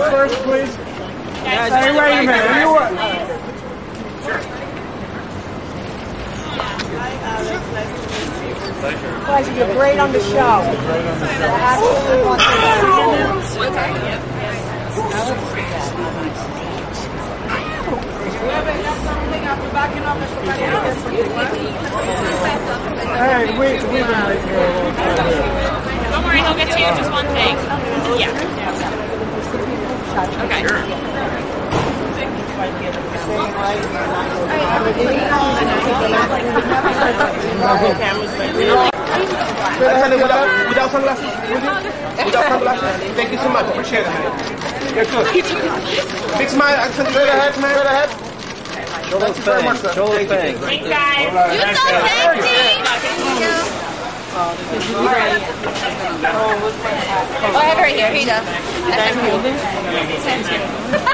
first, please. Hey, wait a minute. You what? Pleasure. You're great on the show. I absolutely want to Hey, we've been making Don't worry, he'll get to you. Just one thing. Yeah. Okay. Sure. Without sunglasses? Without sunglasses? Thank you so much. Appreciate it, man. You're good. Big smile. Straight ahead, man. Straight ahead. Show those fangs. Show those fangs. Thanks, guys. You so sexy. Oh, I have it right here. Here you go. Thank you.